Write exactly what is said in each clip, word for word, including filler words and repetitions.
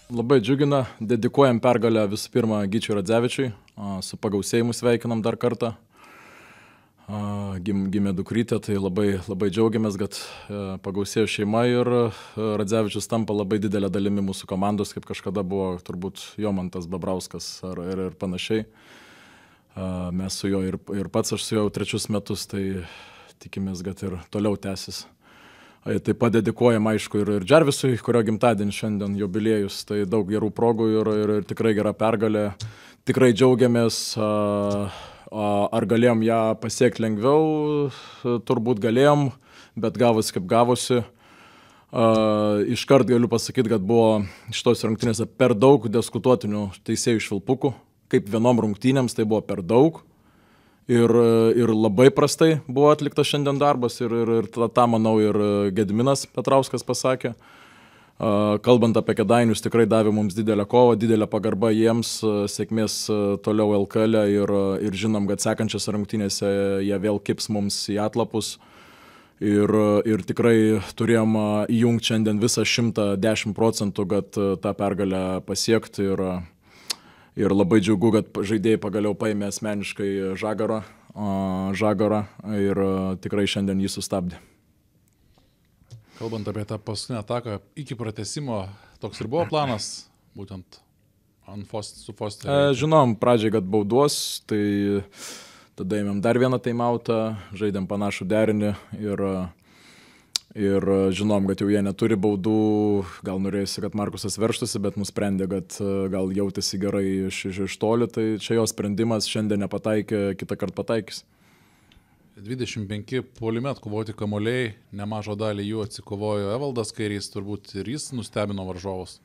Labai džiugina, dedikuojam pergalę visų pirma Gyčiui Radzevičiui, su pagausėjimu sveikinam dar kartą. Gim, gimė dukrytė, tai labai, labai džiaugiamės, kad pagausėjo šeima ir Radzevičius tampa labai didelė dalimi mūsų komandos, kaip kažkada buvo turbūt Jomantas Babrauskas ar, ir, ir panašiai. Mes su juo ir, ir pats aš su juo trečius metus, tai tikimės, kad ir toliau tęsis. Taip pat dedikuojam, aišku, ir, ir Džervisui, kurio gimtadienį šiandien jubiliejus, tai daug gerų progų ir, ir, ir tikrai gera pergalė. Tikrai džiaugiamės, ar galėjom ją pasiekti lengviau, turbūt galėjom, bet gavosi kaip gavosi. Iškart galiu pasakyti, kad buvo šitos rungtynėse per daug diskutuotinių teisėjų švilpukų, kaip vienom rungtynėms tai buvo per daug. Ir, ir labai prastai buvo atliktas šiandien darbas ir, ir, ir tą, manau, ir Gediminas Petrauskas pasakė. Kalbant apie Kėdainius, tikrai davė mums didelę kovą, didelę pagarbą jiems, sėkmės toliau L K L ir, ir žinom, kad sekančiose rungtynėse jie vėl kips mums į atlapus. Ir, ir tikrai turėjom įjungti šiandien visą šimtą dešimt procentų, kad tą pergalę pasiekti. Ir, Ir labai džiaugu, kad žaidėjai pagaliau paėmė asmeniškai Žagarą, Žagarą ir tikrai šiandien jį sustabdė. Kalbant apie tą paskutinę ataką, iki pratęsimo toks ir buvo planas, būtent su Fosteriu. Žinom, pradžiai, kad baudos, tai tada ėmėm dar vieną timeoutą, žaidėm panašų derinį ir... Ir žinom, kad jau jie neturi baudų, gal norėjusi, kad Markusas verštųsi, bet nusprendė, kad gal jautėsi gerai iš, iš, iš toli, tai čia jo sprendimas, šiandien nepataikė, kitą kartą pataikys. dvidešimt penki puolime atkovoti kamuoliai, nemažą dalį jų atsikovojo Evaldas Kairys, turbūt ir jis nustebino varžovus.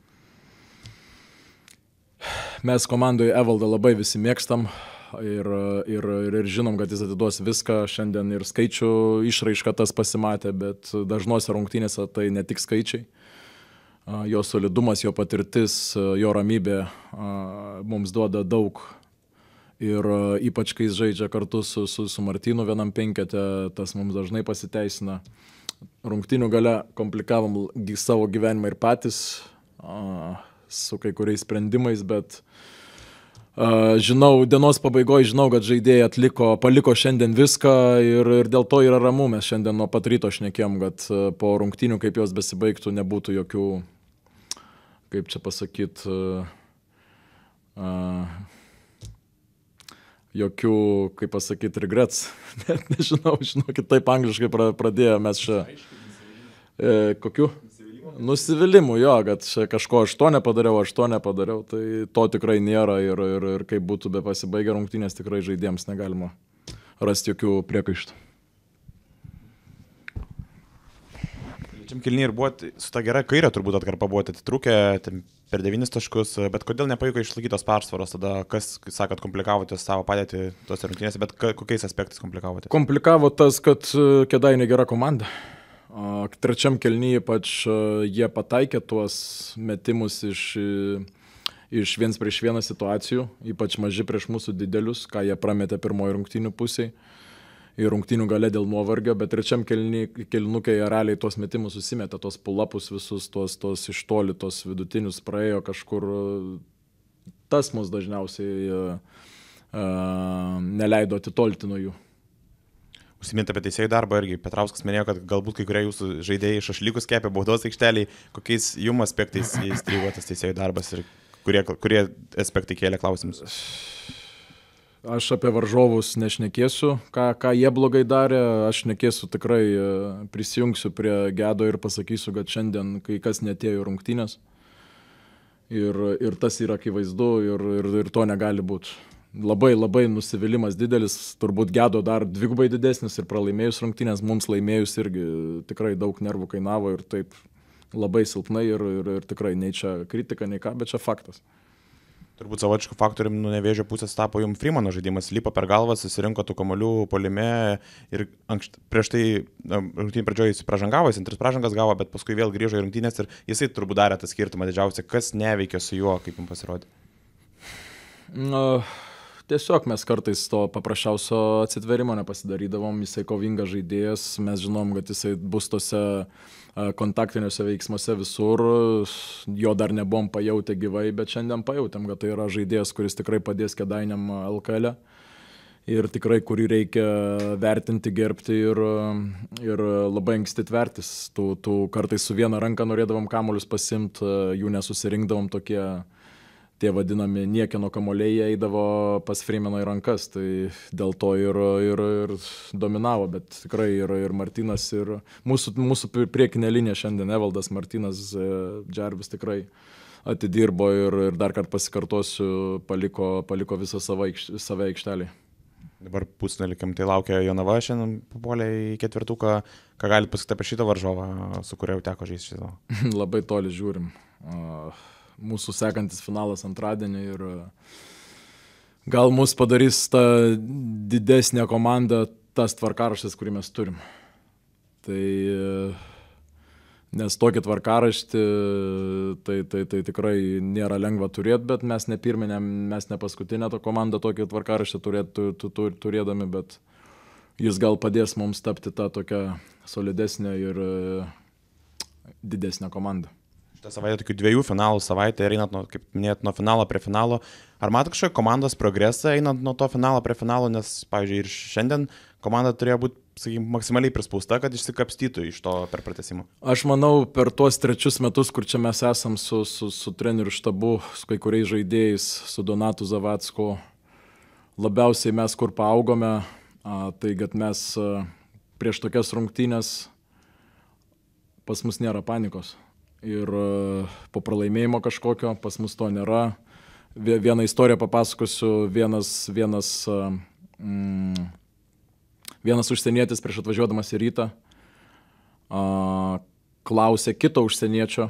Mes komandoje Evaldą labai visi mėgstam. Ir, ir, ir, ir žinom, kad jis atiduos viską, šiandien ir skaičių išraiška tas pasimatė, bet dažnose rungtynėse tai ne tik skaičiai. Jo solidumas, jo patirtis, jo ramybė mums duoda daug. Ir ypač, kai jis žaidžia kartu su, su, su Martynu vienam penkete, tas mums dažnai pasiteisina. Rungtynių gale komplikavom savo gyvenimą ir patys su kai kuriais sprendimais, bet Uh, žinau, dienos pabaigoje žinau, kad žaidėjai atliko, paliko šiandien viską ir, ir dėl to yra ramu. Mes šiandien nuo pat ryto šnekėjom, kad uh, po rungtynių, kaip jos besibaigtų, nebūtų jokių, kaip čia pasakyti, uh, uh, jokių, kaip pasakyti, regrets. Net nežinau, žinau, kitaip angliškai pradėjo mes čia. E, kokių? Nusivylimų, jo, kad kažko aš to nepadariau, aš to nepadariau, tai to tikrai nėra ir, ir, ir kaip būtų be pasibaigę rungtynės, tikrai žaidėjams negalima rasti jokių priekaištų. Čiam kilniai ir buvo su ta gera kairė, turbūt atkarpa buvo atitrūkę per devynis taškus, bet kodėl nepavyko išlaikytos persvaros tada, kas, sakot, komplikavote savo padėtį tose rungtynėse, bet kokiais aspektais komplikavote? Komplikavo tas, kad Kėdainiai gera komanda. Trečiam kelnyje ypač jie pataikė tuos metimus iš, iš viens prieš vieną situacijų, ypač maži prieš mūsų didelius, ką jie prametė pirmoji rungtynių pusiai ir rungtynių gale dėl nuovargio, bet trečiam kelnukai jie realiai tuos metimus susimetė, tuos pull-upus visus, tuos, tuos iš toli, tuos vidutinius praėjo kažkur, tas mus dažniausiai uh, neleido atitolti nuo jų. Užsiminti apie teisėjų darbą irgi. Petrauskas minėjo, kad galbūt kai kurie jūsų žaidėjai šašlykus kepė baudos aikšteliai. Kokiais jum aspektais įstrigo tas teisėjų darbas ir kurie, kurie aspektai kėlė klausimus? Aš apie varžovus nešnekėsiu, ką, ką jie blogai darė. Aš šnekėsiu tikrai, prisijungsiu prie Gedo ir pasakysiu, kad šiandien kai kas netėjo rungtynės. Ir, ir tas yra akivaizdu ir, ir, ir to negali būti. Labai, labai nusivylimas didelis, turbūt Gedo dar dvigubai didesnis ir pralaimėjus rungtynės, mums laimėjus irgi tikrai daug nervų kainavo ir taip labai silpnai ir, ir, ir tikrai nei čia kritika, nei ką, bet čia faktas. Turbūt savotiškų faktorium nuo Nevėžio pusės tapo jums Freemano žaidimas, lipo per galvą, susirinko tų kamuolių puolime ir ankšt, prieš tai rungtynių pradžioje jis pražangavo, jis antras pražangas gavo, bet paskui vėl grįžo į rungtynės ir jisai turbūt darė tą skirtumą didžiausią, kas neveikia su juo, kaip jums pasirodė. Na, tiesiog mes kartais to paprasčiausio atsitverimo nepasidarydavom, jisai kovingas žaidėjas, mes žinom, kad jisai bus tose kontaktiniuose veiksmuose visur, jo dar nebuvom pajautę gyvai, bet šiandien pajautėm, kad tai yra žaidėjas, kuris tikrai padės Kėdainiam L K L ir tikrai kurį reikia vertinti, gerbti ir, ir labai anksti tvertis. Tų, tų kartais su viena ranka norėdavom kamuolius pasimti, jų nesusirinkdavom tokie. Tie vadinami niekieno kamuoliai eidavo pas Freemaną į rankas, tai dėl to ir, ir, ir dominavo, bet tikrai ir, ir Martynas, ir mūsų, mūsų priekinė linija šiandien, Evaldas, Martynas, Džervis tikrai atidirbo ir, ir dar kartą pasikartosiu, paliko, paliko visą save aikštelį. Dabar pusnelį tai laukia Jonava, šiandien papuolė į ketvirtuką, ką gali pasakyti apie šitą varžovą, su kuria jau teko žaisti šitą? Labai toli žiūrim. Uh... Mūsų sekantis finalas antradienį ir gal mus padarys ta didesnė komanda, tas tvarkaraštis, kurį mes turim. Tai nes tokį tvarkaraštį tai, tai, tai tikrai nėra lengva turėti, bet mes ne pirminė, mes ne paskutinė to komanda tokį tvarkaraštį turėt, turėdami, bet jis gal padės mums tapti tą tokią solidesnę ir didesnę komandą. Šitą savaitę tokių dviejų finalų savaitę ir einant, nuo, kaip minėt, nuo finalo prie finalo. Ar mato kažkokią komandos progresą einant nuo to finalo prie finalo, nes, pavyzdžiui, ir šiandien komanda turėjo būti, sakykime, maksimaliai prispausta, kad išsikapstytų iš to per pratesimą? Aš manau, per tuos trečius metus, kur čia mes esam su, su, su treneriu štabu, su kai kuriais žaidėjais, su Donatu Zavacku, labiausiai mes kur paaugome, a, tai kad mes a, prieš tokias rungtynes pas mus nėra panikos. Ir po pralaimėjimo kažkokio pas mus to nėra. Vieną istoriją papasakosiu, vienas, vienas, mm, vienas užsienietis prieš atvažiuodamas į Rytą uh, klausė kito užsieniečio,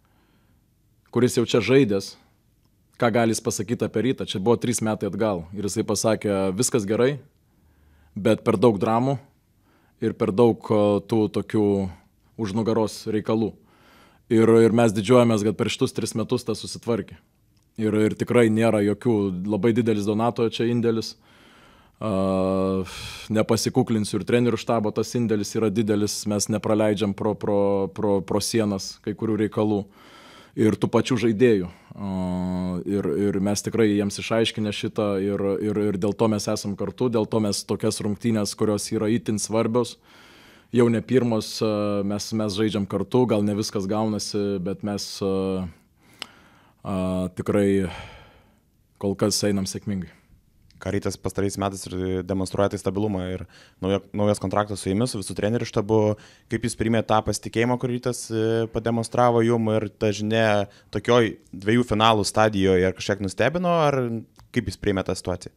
kuris jau čia žaidęs, ką gali jis pasakyti apie Rytą. Čia buvo trys metai atgal ir jisai pasakė, viskas gerai, bet per daug dramų ir per daug uh, tų tokių už nugaros reikalų. Ir, ir mes didžiuojamės, kad per šitus tris metus tas susitvarkė. Ir, ir tikrai nėra jokių, labai didelis Donato čia indėlis. Uh, nepasikuklinsiu ir trenerių štabo tas indėlis yra didelis, mes nepraleidžiam pro, pro, pro, pro sienas kai kurių reikalų. Ir tų pačių žaidėjų. Uh, ir, ir mes tikrai jiems išaiškinę šitą ir, ir, ir dėl to mes esam kartu, dėl to mes tokias rungtynės, kurios yra itin svarbios. Jau ne pirmos, mes, mes žaidžiam kartu, gal ne viskas gaunasi, bet mes uh, uh, tikrai kol kas einam sėkmingai. Ką Rytas pastaraisiais metais ir demonstruoja tai stabilumą ir nauja, naujas kontraktas su jumis, su visų trenerių štabu. Kaip jūs priėmė tą pasitikėjimą, kur Rytas pademonstravo jum ir ta žinia tokioj dviejų finalų stadijoje ar kažkiek nustebino, ar kaip jūs priėmė tą situaciją?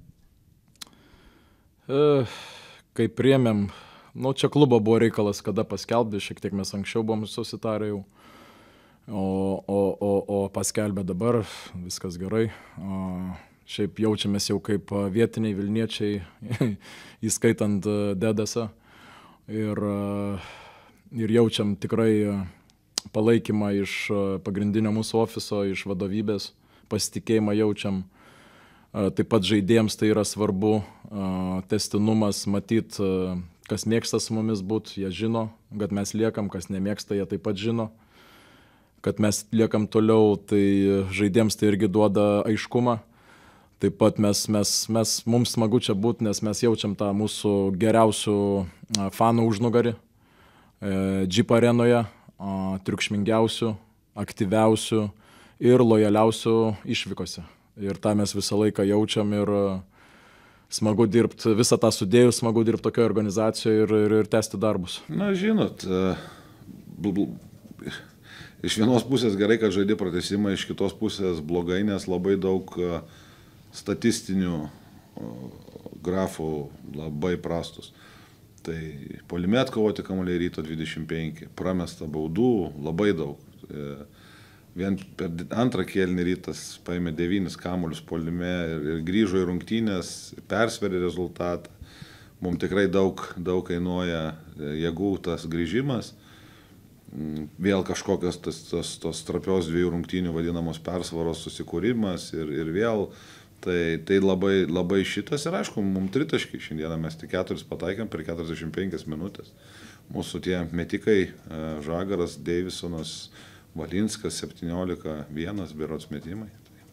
Uh, kaip priėmėm, nu, čia klubo buvo reikalas, kada paskelbė, šiek tiek mes anksčiau buvom susitarę jau, o, o, o, o paskelbė dabar, viskas gerai. O, šiaip jaučiamės jau kaip vietiniai Vilniečiai, įskaitant Dedasą. Ir, ir jaučiam tikrai palaikymą iš pagrindinio mūsų ofiso, iš vadovybės, pasitikėjimą jaučiam. Taip pat žaidėjams tai yra svarbu, tęstinumas, matyt, kas mėgsta su mumis būt, jie žino, kad mes liekam, kas nemėgsta, jie taip pat žino, kad mes liekam toliau, tai žaidėjams tai irgi duoda aiškumą. Taip pat mes, mes, mes, mums smagu čia būti, nes mes jaučiam tą mūsų geriausių fanų užnugarį, Jeep arenoje, triukšmingiausių, aktyviausių ir lojaliausių išvykose. Ir tą mes visą laiką jaučiam ir smagu dirbti, visą tą sudėjus, smagu dirbti tokioje organizacijoje ir, ir, ir tęsti darbus. Na, žinot, bl bl iš vienos pusės gerai, kad žaidė pratesimą, iš kitos pusės blogai, nes labai daug statistinių grafų labai prastus. Tai puolime atkovoti kamuoliai Ryto dvidešimt penki, pramesta baudų labai daug. Vien per antrą kėlinį Rytas paėmė devynis kamuolius puolime ir, ir grįžo į rungtynės, persverė rezultatą. Mums tikrai daug, daug kainuoja jėgų tas grįžimas. Vėl kažkokios tos, tos, tos trapios dviejų rungtynių vadinamos persvaros susikūrimas ir, ir vėl Tai, tai labai, labai šitas ir aišku, mums tritaškai šiandieną mes tik keturis pataikėm per keturiasdešimt penkias minutės. Mūsų tie metikai, Žagaras, Deivisonas, Valinskas, septyniolika vienas berods metimai.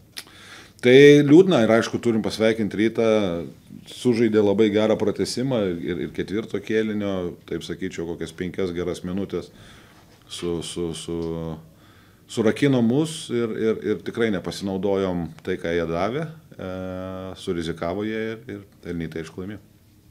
Tai liūdna ir aišku, turim pasveikinti Rytą, sužaidė labai gerą pratesimą ir, ir ketvirto kėlinio, taip sakyčiau, kokias penkias geras minutės su, su, su, surakino mus ir, ir, ir tikrai nepasinaudojom tai, ką jie davė, e, surizikavo jie ir, ir Elnytai išklaimėjo.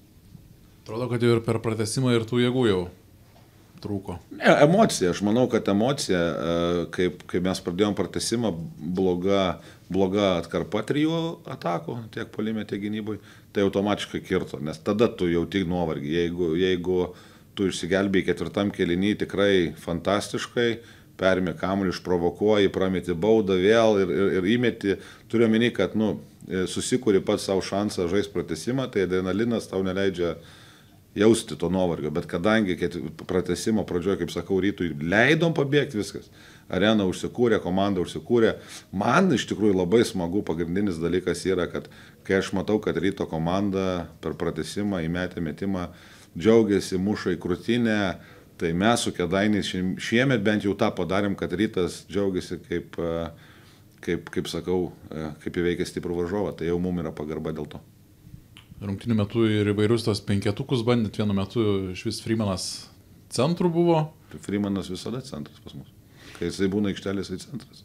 Atrodo, kad jau ir per pratesimą ir tų jėgų jau trūko. Ne, emocija, aš manau, kad emocija, kaip, kai mes pradėjom pratesimą, bloga, bloga atkarpa trijų atakų, tiek puolime, tiek gynybui, tai automatiškai kirto, nes tada tu jau tik nuovargį. Jeigu, jeigu tu išsigelbėjai ketvirtam kėlinį tikrai fantastiškai, perimi kamuolį, išprovokuoji, prameti baudą vėl ir, ir, ir įmeti, turiu omeny, kad nu, susikūri pats savo šansą žaisti pratesimą, tai adrenalinas tau neleidžia jausti to nuovargio, bet kadangi pratesimo pradžioje, kaip sakau, Rytui leidom pabėgti viskas, arena užsikūrė, komanda užsikūrė, man iš tikrųjų labai smagu, pagrindinis dalykas yra, kad kai aš matau, kad Ryto komanda per pratesimą įmetė metimą, džiaugiasi, muša į krūtinę, tai mes su Kėdainiais šiemet bent jau tą padarėm, kad Rytas džiaugiasi kaip, kaip, kaip sakau, kaip įveikė stiprų varžovą, tai jau mums yra pagarba dėl to. Rungtinių metų ir įvairius tos penketukus bandėt, vienu metu iš vis Freemanas centrų buvo. Freemanas visada centras pas mus. Kai jisai būna aikštelės, jisai centras.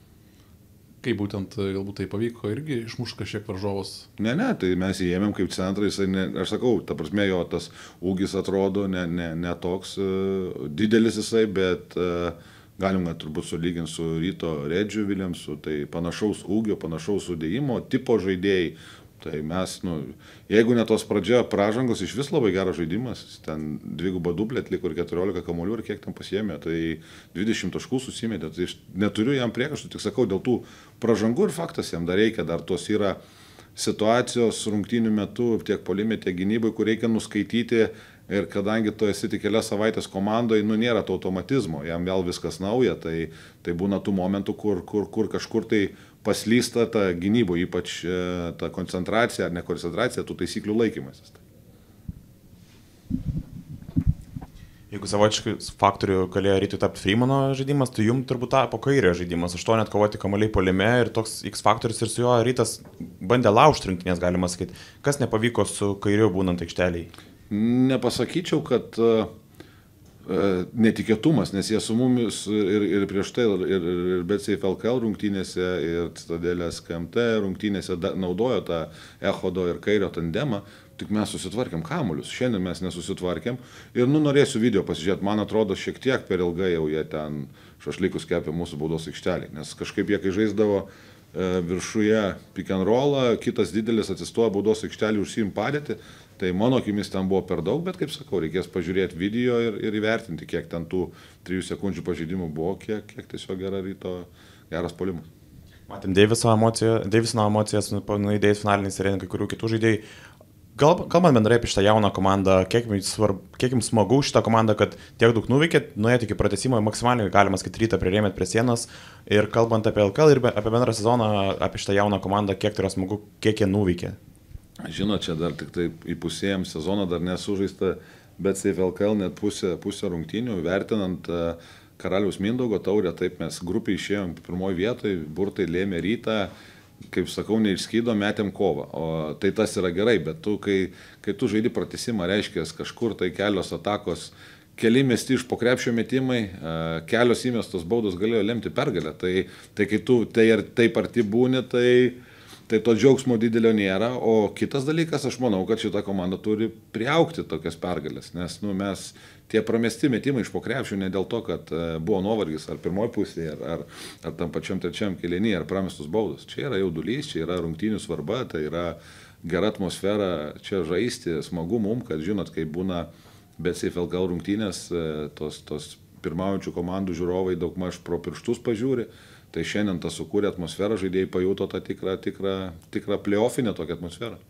Kaip būtent galbūt tai pavyko irgi išmušti kažkiek varžovus? Ne, ne, tai mes įėmėm kaip centrą, jisai, ne, aš sakau, ta prasme jo tas ūgis atrodo ne, ne, ne toks uh, didelis jisai, bet uh, galim turbūt sulyginti su Ryto Redžiu Viljamsu, tai panašaus ūgio, panašaus sudėjimo, tipo žaidėjai. Tai mes, nu, jeigu ne tos pradžia pražangos, iš vis labai geras žaidimas, ten dvigubą dublę atliko ir keturiolika kamuolių ir kiek ten pasiėmė, tai dvidešimt taškų susimetė, tai neturiu jam priekaištų, tik sakau, dėl tų pražangų ir faktas jam dar reikia, dar tos yra situacijos rungtynių metu tiek puolime, tiek gynybai, kur reikia nuskaityti ir kadangi tu esi tik kelias savaitės komandoje, nu nėra to automatizmo, jam vėl viskas nauja, tai, tai būna tų momentų, kur, kur, kur kažkur tai paslysta ta gynybo, ypač e, ta koncentracija ar ne koncentracija, tų taisyklių laikymasis. Jeigu savotiškai faktorių galėjo Rytui tapti Freemano žaidimas, tai jums turbūt tapo Kairio žaidimas, aštuoni atkovoti kamuoliai puolime ir toks X faktorius ir su juo Rytas bandė laužti rungtynės, galima sakyti. Kas nepavyko su Kairiu būnant aikšteliai? Nepasakyčiau, kad uh, netikėtumas, nes jie su mumis ir, ir prieš tai, ir, ir, ir BetSafe L K L rungtynėse, ir Citadelės K M T rungtynėse da, naudojo tą Echodo ir Kairio tandemą, tik mes susitvarkėm kamuolius. Šiandien mes nesusitvarkėm ir nu norėsiu video pasižiūrėti, man atrodo šiek tiek per ilgai jau jie ten šašlykus kepė mūsų baudos aikštelį, nes kažkaip jie kai žaisdavo e, viršuje pick and rollą, kitas didelis atsistoja baudos aikštelį užsiim padėti. Tai mano akimis ten buvo per daug, bet kaip sakau, reikės pažiūrėti video ir, ir įvertinti, kiek ten tų trijų sekundžių pažeidimų buvo, kiek, kiek tiesiog gera Ryto, geras puolimas. Matėm Deivisono emocijas, Deivisono emocijas nuėdėjus finaliniais ir kai kurių kitų žaidėjų. Gal, kalbant bendrai apie šitą jauną komandą, kiek jums, svarb, kiek jums smagu šitą komandą, kad tiek daug nuveikėt, nuėjot iki pratęsimo, maksimaliai galima sakyti Rytą prirėmėt prie sienos. Ir kalbant apie L K L ir apie bendrą sezoną, apie šitą jauną komandą, kiek tai yra smagu, kiek jie nuveikė. Žinot, čia dar tik tai įpusėjom sezoną, dar nesužaista, bet Safe L K L net pusę, pusę rungtynių, vertinant Karaliaus Mindaugo taurę, taip mes grupiai išėjom pirmoji vietoje, burtai lėmė Rytą, kaip sakau, neišskydo, metėm kovą. O tai tas yra gerai, bet tu, kai, kai tu žaidi pratesimą, reiškia kažkur tai kelios atakos, keli mesti iš po krepšio metimai, kelios įmestos baudos galėjo lemti pergalę. Tai, tai kai tu tai ar taip arti būni, tai... Tai to džiaugsmo didelio nėra, o kitas dalykas, aš manau, kad šita komanda turi priaugti tokias pergalės, nes nu, mes tie pramesti metimai iš po krepšių ne dėl to, kad buvo nuovargis ar pirmoji pusėje, ar, ar, ar tam pačiam trečiam kėlinyje, ar pramestus baudos. Čia yra jaudulys, čia yra rungtynių svarba, tai yra gera atmosfera čia žaisti, smagu mum, kad žinot, kai būna BetSafe L K L rungtynės, tos, tos pirmaujančių komandų žiūrovai daugmaž pro pirštus pažiūri. Tai šiandien tas sukūrė atmosferą, žaidėjai pajuto tą tikrą, tikrą, tikrą play-offinę tokią atmosferą.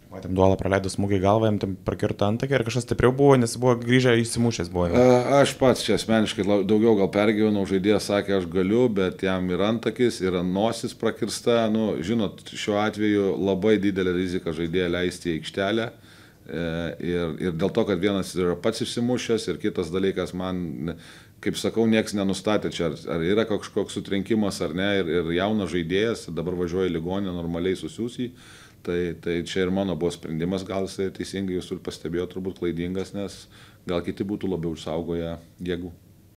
Matėm, Duolą praleido smūgį galvą, jam tam prakirto antakį, ar kažkas stipriau buvo, nes buvo grįžę įsimušęs buvo. A, aš pats čia asmeniškai daugiau gal pergyvenau, žaidėjas sakė, aš galiu, bet jam ir antakis, ir nosis prakirsta. Nu, žinot, šiuo atveju labai didelė rizika žaidėją leisti į aikštelę. Ir, ir dėl to, kad vienas yra pats išsimušęs ir kitas dalykas, man, kaip sakau, nieks nenustatė čia, ar, ar yra kažkoks sutrenkimas ar ne, ir, ir jaunas žaidėjas dabar važiuoja į ligoninę, normaliai susiūsį. Tai, tai čia ir mano buvo sprendimas, gal jisai teisingai jūs ir pastebėjo, turbūt klaidingas, nes gal kiti būtų labiau išsaugoję jėgų.